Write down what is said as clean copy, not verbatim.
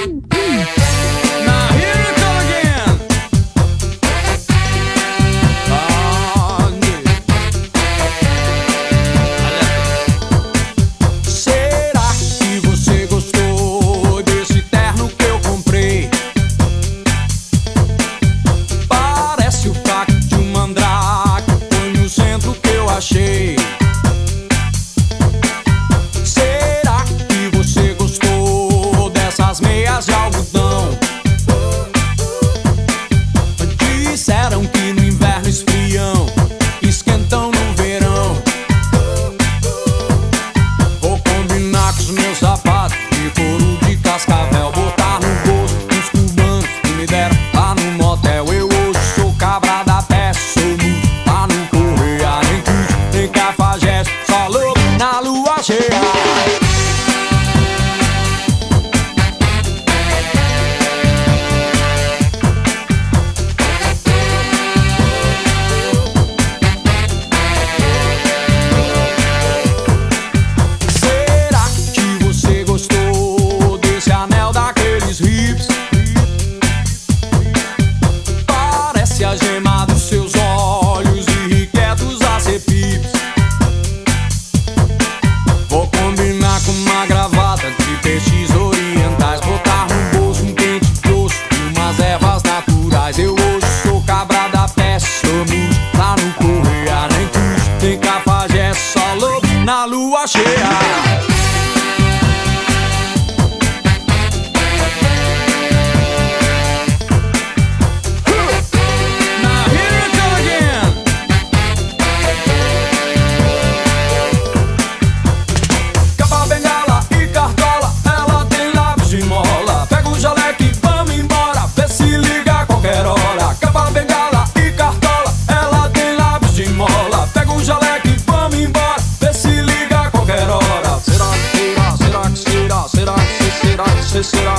Será que você gostou dessas meias de algodão? Disseram que no inverno esfriam, esquentam no verão. Vou combinar com os meus sapatos de couro de cascavel, botar no bolso os cubanos que me deram lá no motel. Eu hoje sou cabra da peça, sou mudo, lá no Correia, nem Cruz, nem Cafajeste, só louco na lua cheia. Parece a gema dos seus olhos, irrequietos a ser pips. Vou combinar com uma gravata de peixes orientais, botar no bolso um pente grosso e umas ervas naturais. Eu hoje sou cabra da peça, sou mudo, lá no Correia, nem Cruz, nem Cafajeste, só louco na lua cheia. Será